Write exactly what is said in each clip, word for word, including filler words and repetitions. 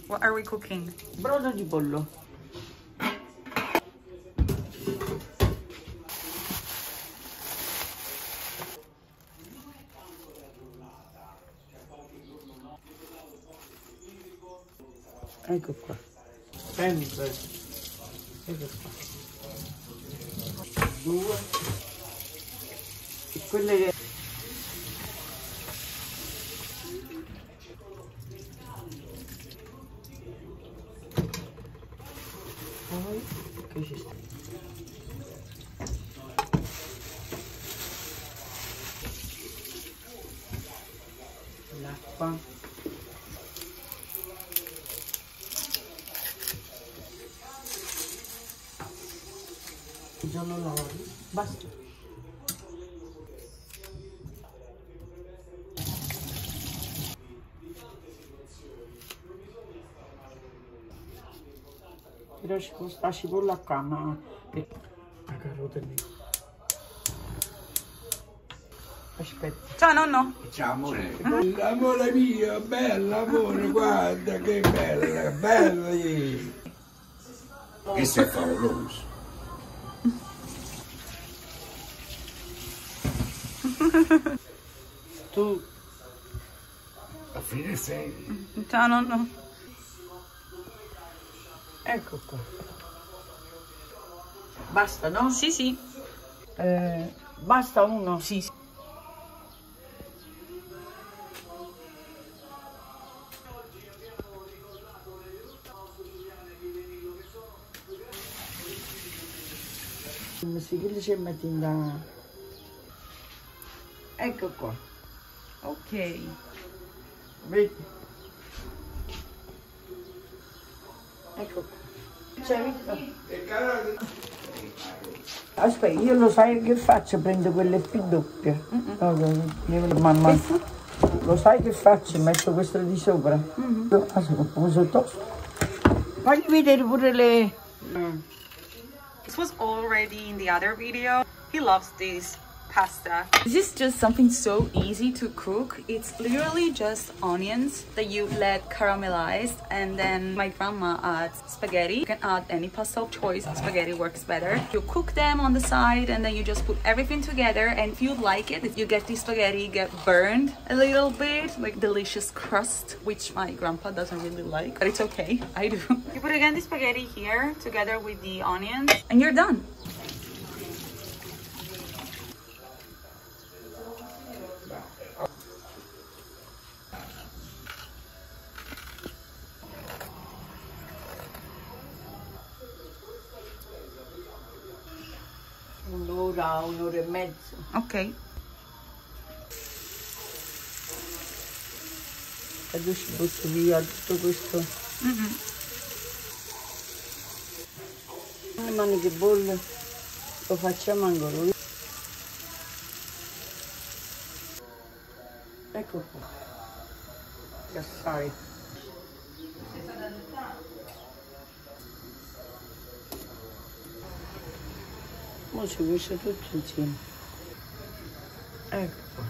What are we cooking? Brodo di pollo. Ecco qua. Sempre. Ecco qua. Due. E quelle che... Poi, che ci sta? L'acqua. Giallo lavori. Basta. Però ci può stare cipolla a canna. La carota lì. Aspetta. Ciao nonno. Ciao amore. Eh? Amore mio, bella amore, guarda che bella, bella. Questo è favoloso. Tu A fine sei. Ciao nonno. ecco qua. Basta, no? Sì, sì. Eh, basta uno? Sì, sì. Come si dice metti in da... Ecco qua. Ok. Vedi? Ecco qua. C'è visto? Aspetta, io lo sai che faccio? Prendo quelle più doppie. Mm -mm. Mamma, lo sai che faccio? Metto questa di sopra. Mm -hmm. Aspetta, uso tosto. Fagli vedere pure le... Mm. This was already in the other video. He loves this pasta. This is just something so easy to cook. It's literally just onions that you let caramelize, and then my grandma adds spaghetti. You can add any pasta of choice. Spaghetti works better. You cook them on the side, and then you just put everything together, and if you like it, if you get the spaghetti get burned a little bit, like delicious crust, which my grandpa doesn't really like, but it's okay, I do. You put again the spaghetti here together with the onions, and you're done. Un'ora, un'ora e mezzo. Ok. E adesso ci butto via tutto questo. Mm -hmm. Le mani che bolle, lo facciamo ancora. Ecco qua. Assai. Ora ci mesce tutto insieme. Ecco qua.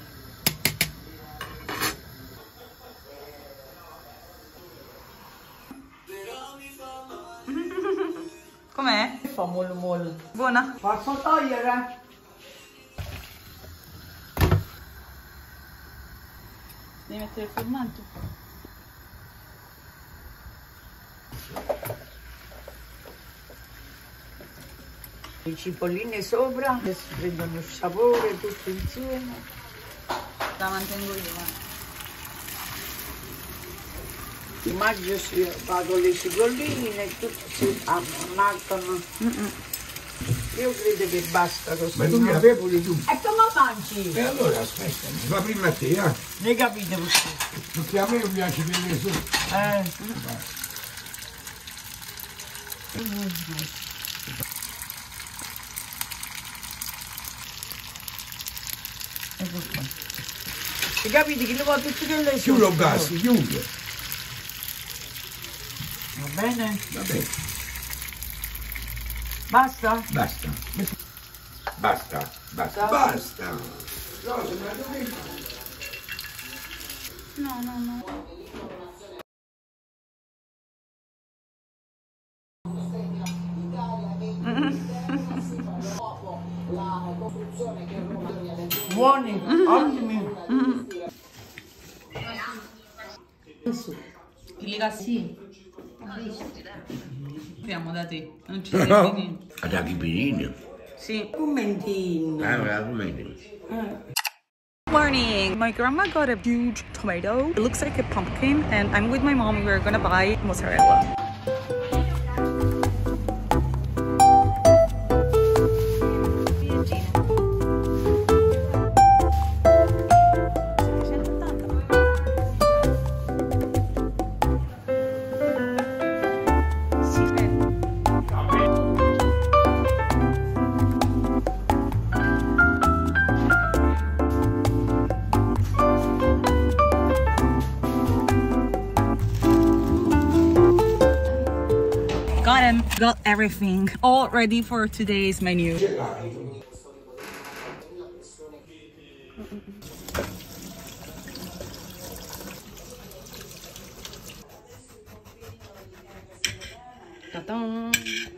Com'è? Fa mollo mollo. Buona? Posso togliere? Devi mettere il formaggio. Le cipolline sopra, adesso prendono il sapore tutto insieme. La mantengo io. Di maggio si va con le cipolline e tutti si ammaccano. Mm -mm. Io credo che basta così. Ma tu mi avevi pure tu. E come mangi? E allora aspetta, mi fa prima a te, eh? Ne capite perché? Perché a me non piace vedere su. Eh. Ecco qua. Ti capite che le vuoi tutte le Chiudo il gas, chiudo. Va bene? Va bene. Basta? Basta. Basta, basta. Basta. Rosa, ma dove... No, no, no. Buoni, mm-hmm. Ottimi. Mm-hmm. Li sì. Andiamo da te, non ci sei no. Da Chipinino? Sì. Commentino. Ah, commentino. Morning! My grandma got a huge tomato. It looks like a pumpkin, and I'm with my mom. We're gonna buy mozzarella. Got him, got everything all ready for today's menu. Ta-da.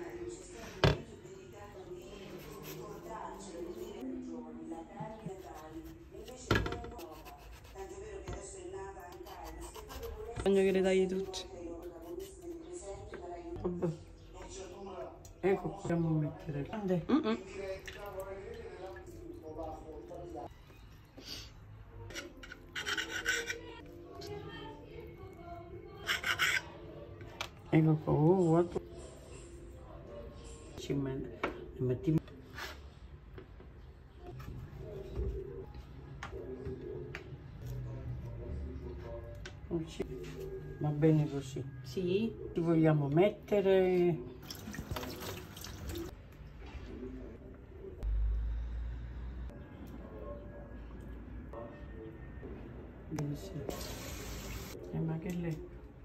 Voglio che le tagli tutte. Ecco, possiamo mettere grande. Mm -mm. Ecco qua, oh, guarda. Ci metti. Va bene così. Sì. Ti vogliamo mettere. Eh, ma che lei?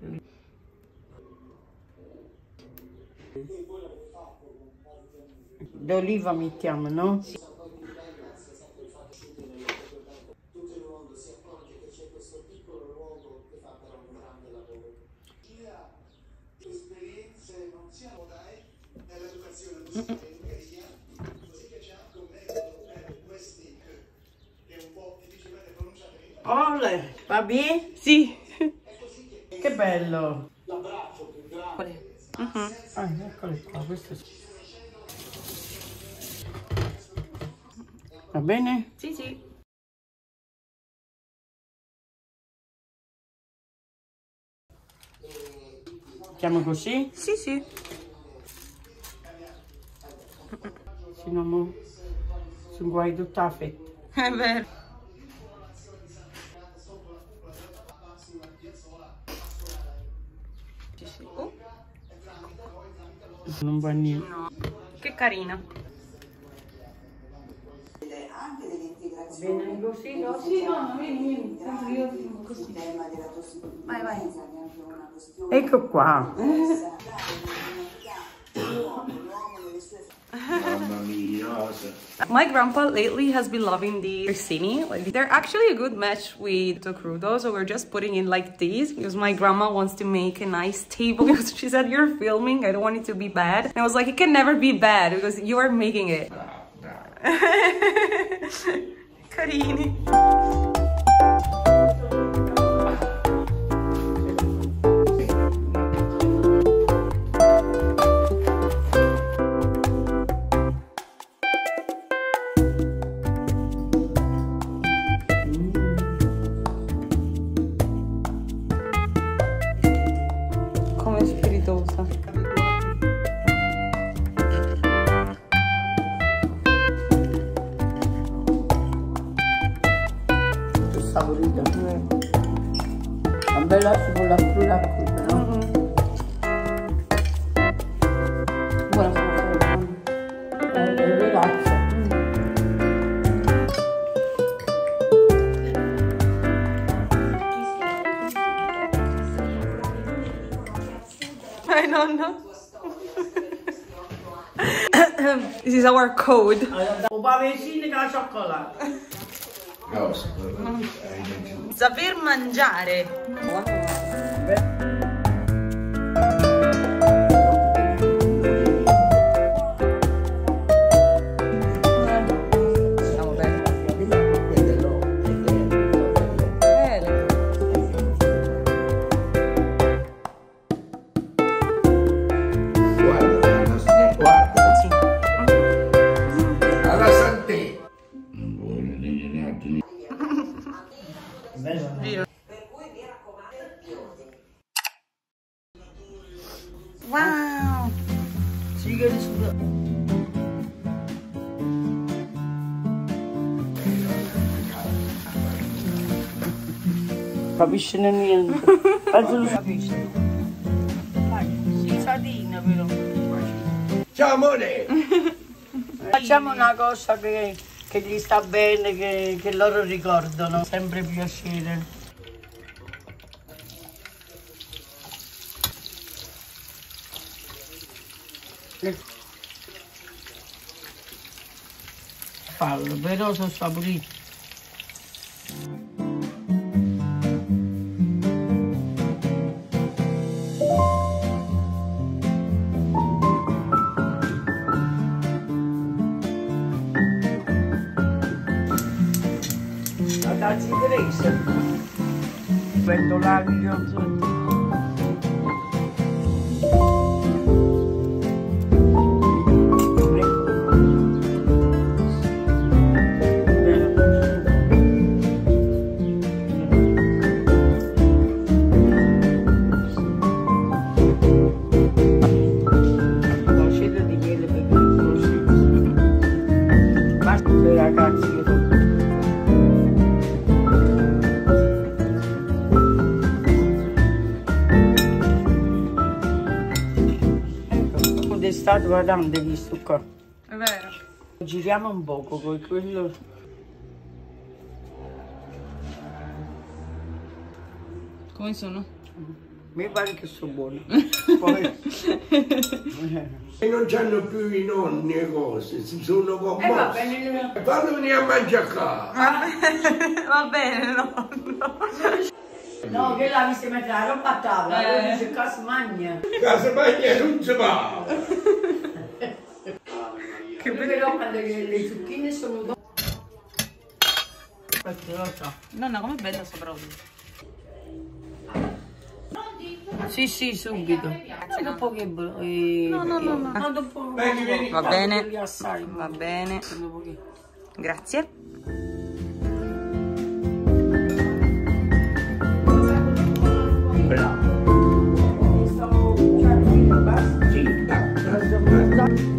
D'oliva mettiamo, no? Sì. Ole, va bene? Sì. Che bello. Qual è? Uh-huh. Ah, eccole qua, questo sì. Va bene? Sì, sì. Mettiamo così? Sì, sì. Se no, mo si guai tutta la fetta. È vero. Oh. Non va niente. No. Che carina. Va bene così? No, sì, no, no, vieni, vieni. Tanto io filmo così. Vai, vai. Ecco qua. My grandpa lately has been loving the grissini. Like, they're actually a good match with the crudo, so we're just putting in like these because my grandma wants to make a nice table because she said, you're filming, I don't want it to be bad. And I was like, it can never be bad because you are making it. Carini. Come spiritosa. Saporito. Una bella cipolla cruda qui, no? Mm-hmm. Buona cipolla. E relax. I don't know. This is our code. Un pavesino con la cioccolata. Saper mangiare. Wow! Sigari sulla... Capisce niente. Penso lo capisce. Cittadina però. Ciao amore! Facciamo una cosa che, che gli sta bene, che, che loro ricordano. Sempre piacere. Fallo, però sono saporito. La cipresa. Prendo l'aglio. Ragazzi che d'estate guardando hai visto qua. È vero. Giriamo un poco con quello. Come sono? Mi pare che sono buone. Poi... E non c'hanno più i nonni e cose, si sono commossi. Eh, va bene. Fanno venire a mangiare qua. Va bene, no, no. No, che la viste mettere la roba a tavola, Eh. poi dice casa magna. Casa magna non si va. Che però quando le, le zucchine sono do... Questo lo so. Nonna, com'è bello sto brodo? Sì, sì, subito. Ma dopo che... Eh, No, no, no, no. Ma dopo... Vieni, vieni. Va bene. Li assai, Va bene. dopo che... Grazie. Bravo. Sì, basta, basta.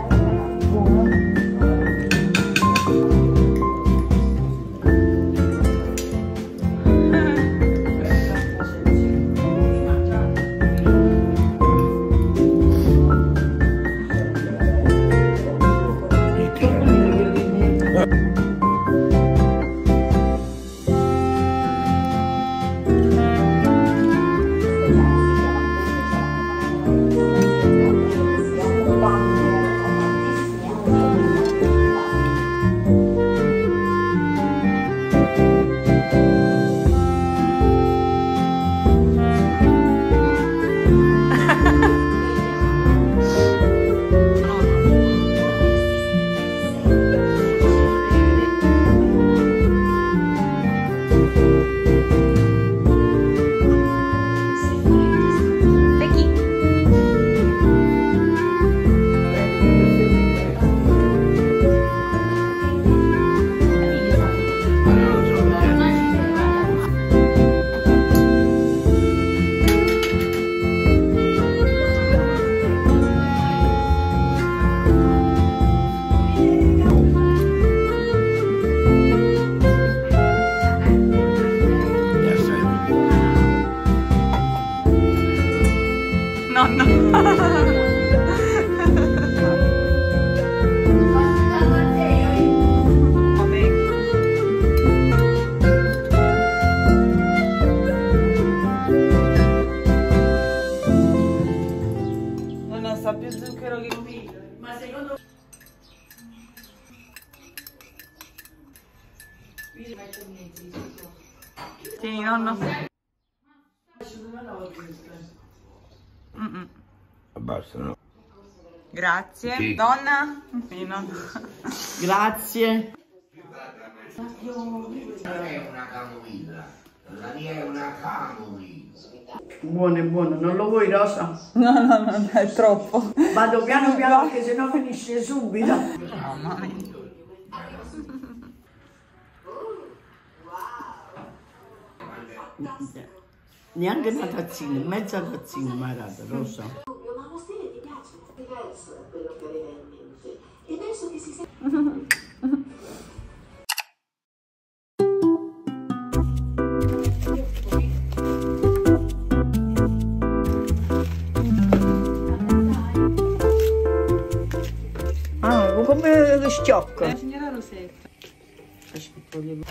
Tieni, nonno. Mm -mm. Basta, no? Grazie. Sì. Donna? Sì, nonno. Grazie. Non è una camomilla, la mia è una camomilla. Buono, buono. Non lo vuoi, Rosa? No, no, no, è troppo. Vado piano piano perché sennò finisce subito. Mamma mia. Neanche una tazzina, mezza tazzina mi ha dato, Rosa. diverso da quello che aveva in mente. E adesso che si sente... Ah, come lo sciocco. La signora Rosetta. Aspetta, voglio...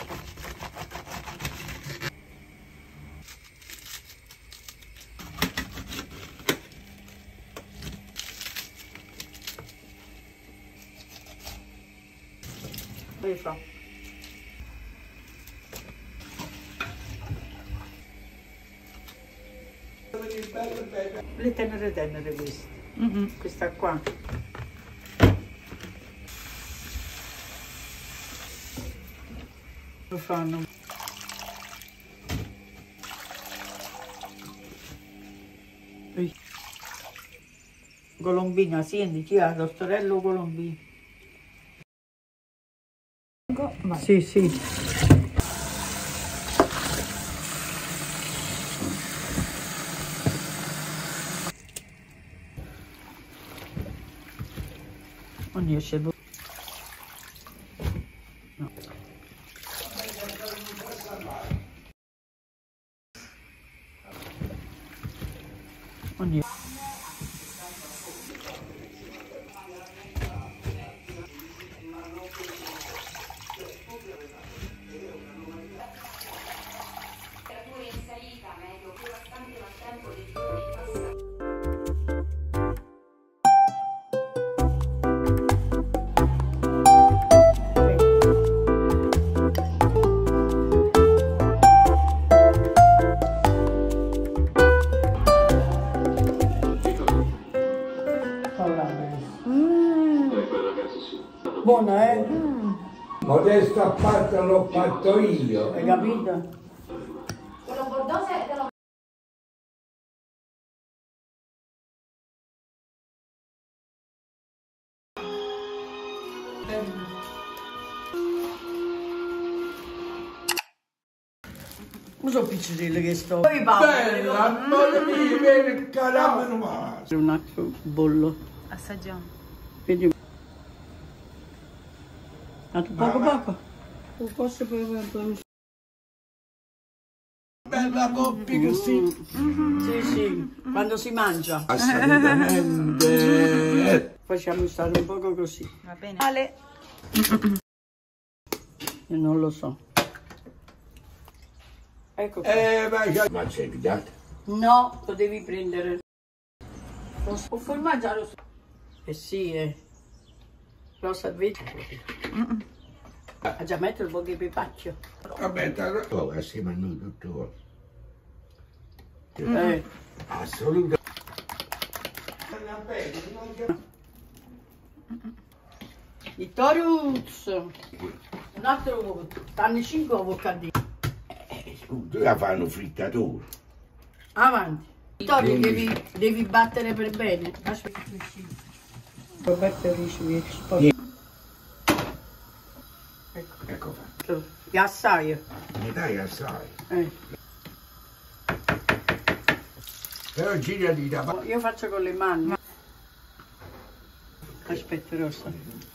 Dove fa? Le tenere tenere queste. Mm-hmm. Questa qua. Lo fanno. Ehi. Colombina, senti, chi ha? Lo storello Colombino. Ma sì, sì. Non riesce a... No. Non riesce. Buona, eh? Mm. Modesto a parte l'ho fatto io. Hai capito? Quello bordeaux è dello... Non so piccirelle che sto. Bella, amore mio, vieni il caramelo male. Un altro bollo. Assaggiamo. Vedi. Altro poco poco. Non posso provare. Bella coppia così. Sì, sì, quando si mangia. Assolutamente. Facciamo stare un poco così. Va bene. Ale. Io non lo so. Ecco qua. Eh, ma già. Ma c'è pigliato? No, lo devi prendere. O formaggio lo so. Eh sì, eh. Rosa, vedi? A già mettere un po' di pepacchio. Vabbè, oh, assieme a noi tutto. Eh. Assolutamente. Vittorio Uz. Un altro uovo. Stanno cinque uovo cadenti. Tu la fanno frittatura. Avanti. Vittorio, devi, devi battere per bene. Aspetta. Roberto Ricci, poi. Ecco. Ecco fatto. Ti assai. Mi dai assai. Eh. Però girati da parte. Io faccio con le mani. Aspetta, Rossa.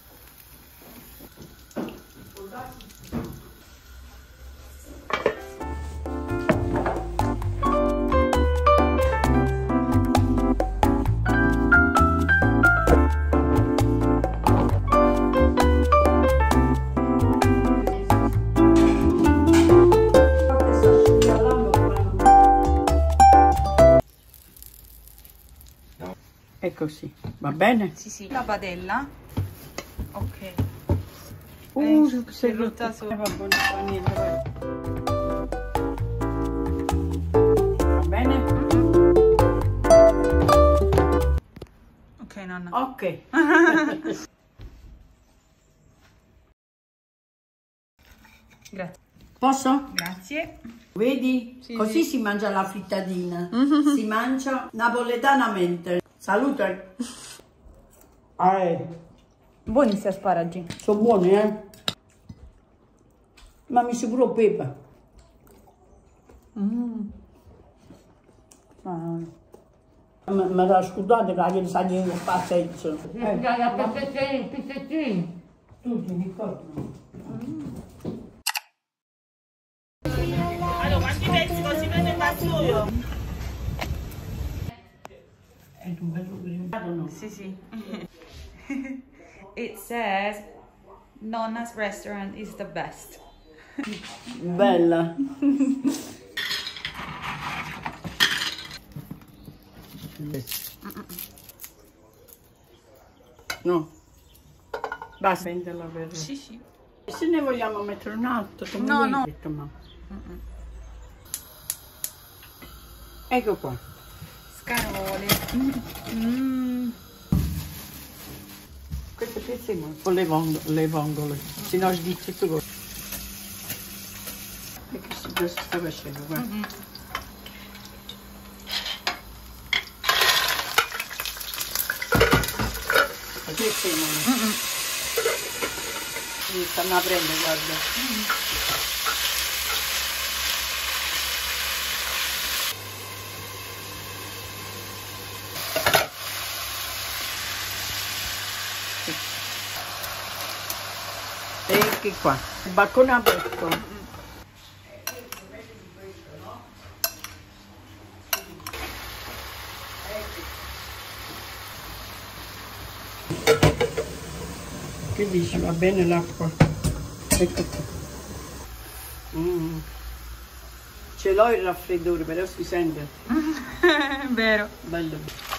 È così, va bene? Sì, sì. La padella. Ok. Uh, Eh, si è rotta rotta su. su. Va bene? Ok, nonna. Ok. Grazie. Posso? Grazie. Vedi? Sì, Così sì. si mangia la frittatina. Si mangia napoletanamente. Salute. Ah, eh. Buoni questi asparagi. Sono buoni, eh? Ma mi si pure pepe. Mm. Ah. Ma la scusate che gli sa di un passeggio. Eh, pezzettini, pezzettini. Tu ti ricordi? Allora, quanti pezzi così prende il vassoio? È un bello grillato, no? Sì, sì. It says Nonna's restaurant is the best. Bella. No. Basta venderla per... Sì, sì. Se ne vogliamo mettere un altro, come No, vuoi, no. detto, ma... Ecco qua. Scarole. Mm. Queste pezze con le, vong le vongole, se no sdizzi tutto. E che si, si sta facendo, guarda. Mm -hmm. Che mm -hmm. Mi stanno aprendo, guarda. Mm -hmm. Ecco qua, il balcone aperto. Che dici, va bene l'acqua? Ecco qua. Mm. Ce l'ho il raffreddore, però si sente. Vero. Bello.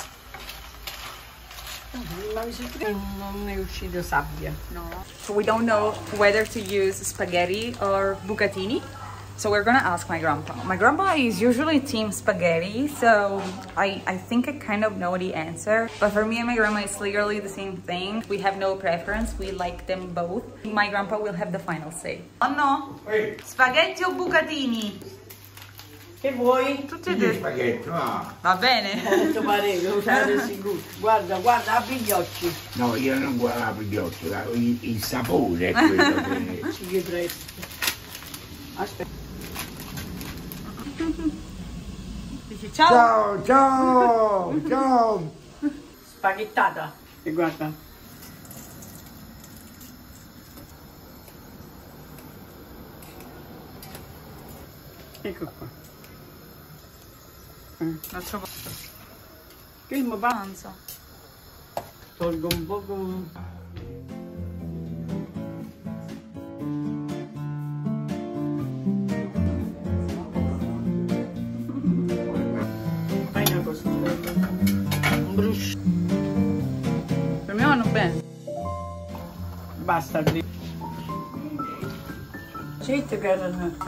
Ma non è uscito sabbia. No. So we don't know whether to use spaghetti or bucatini. So we're gonna ask my grandpa. My grandpa is usually team spaghetti, so I, I think I kind of know the answer. But for me and my grandma, it's literally the same thing. We have no preference, we like them both. My grandpa will have the final say. Oh no? Ehi. Spaghetti o bucatini? Che vuoi? Tutti e due. Spaghetti, no. Va bene? Molto parere, usare sicuro. Guarda, guarda, apri gli occhi. No, io non guardavo gli occhi, il, il sapore è quello che... Ci vedrei. Aspetta. Dici ciao. Ciao, ciao, ciao. Spaghettata. E guarda. Ecco qua. Un altro posto. Che il mobile. Avanza. Tolgo un poco. Fai una cosa. Un bruscio. Per me vanno bene. Basta lì. Senti che erano.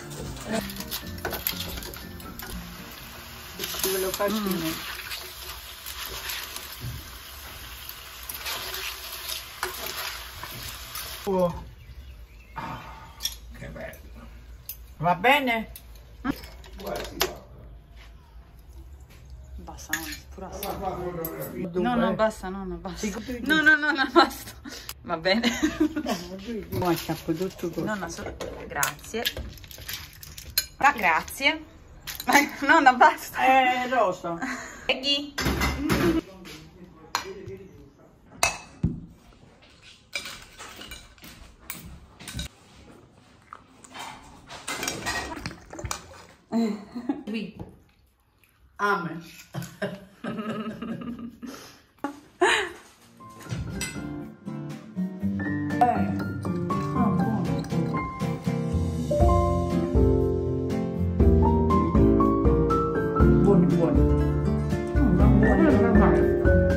Ci ve lo faccio mm. Oh. Che bello. Va bene? Basta, no, pure assai. Dove? No, no, basta, no, no, basta. No, no, no, no, basta. Va bene. Ma acciappo tutto così. No, no, solo... Grazie. Ah, grazie. No, no, basta. Eh, rosa. E chi? Qui. Amen. Buoni, buoni. Mm, buoni, buoni.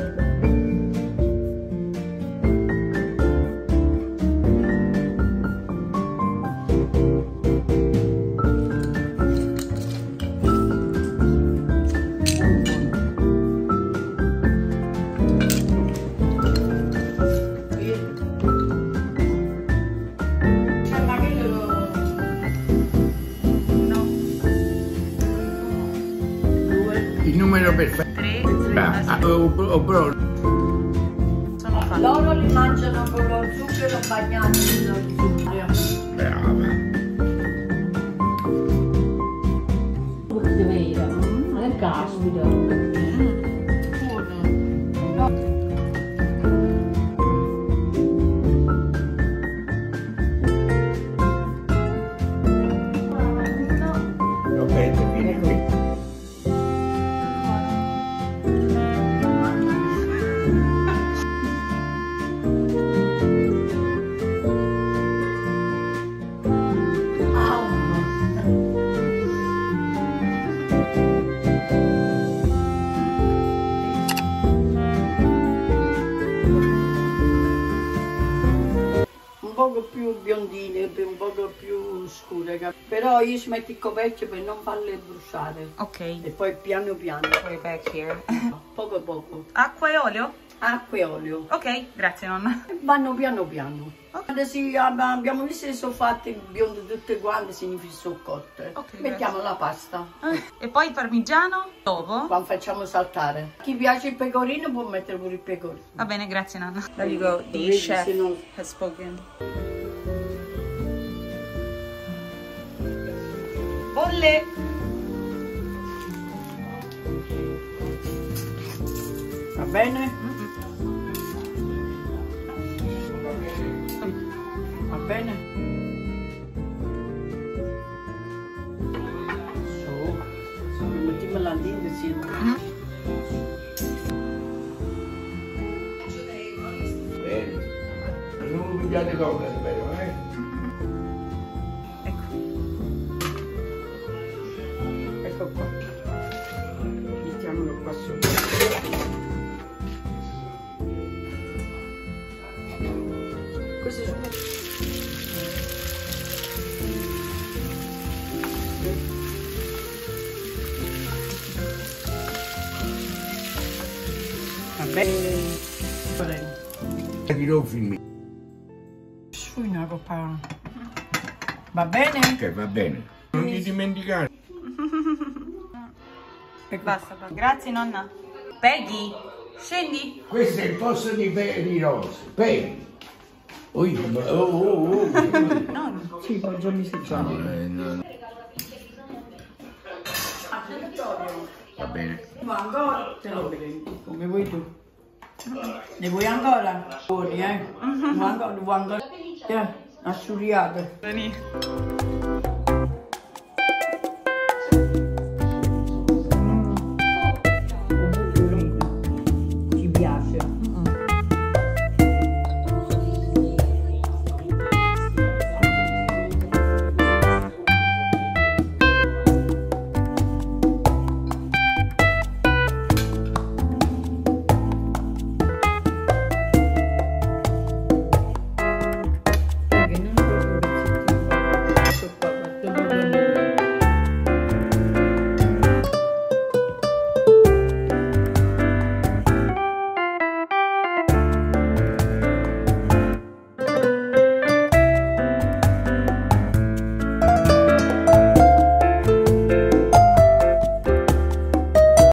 Il numero perfetto. Tre, Ah, o, o, o, sono fatte. Loro li mangiano con lo zucchero bagnato in zucchero. brava. Dove era? Nel caspita. più biondine, più- un poco più scure. cap- Però io ci metto il coperchio per non farle bruciare. Ok. E poi piano piano, Put it back here. poco poco. Acqua e olio? Acqua e olio. Ok, grazie nonna. Vanno piano piano. Quando si- abbiamo visto che sono fatte bionde tutte quante, significa sono cotte. Ok, Mettiamo la pasta. Ah, e poi il parmigiano? Dopo? Quando facciamo saltare. Chi piace il pecorino può mettere pure il pecorino. Va bene, grazie nonna. There you go, the Vedi, chef se no- has spoken. Bolle! Va bene? Va bene? So, mettiamola lì insieme. Bene. Non pigliate cose, però, eh? Ecco. Ecco qua. Mettiamolo qua sopra. Questo sono... Va bene. Ti lo filmi. Su una coppa. Va bene? Ok, va bene. Non ti dimenticare. Ecco. Basta, basta. Grazie nonna. Peggy, scendi. Questo è il posto di, pe- di rose. Peggy. Oh, io- oh, oh, oh. Nonna. Sì, poi già mi si No, eh, no. Va bene. Ma ancora? Te lo prendi, come vuoi tu. Ne vuoi ancora? Buoni, eh? Ne vuoi ancora? Ne vuoi ancora? Eh, assuriate. Vieni.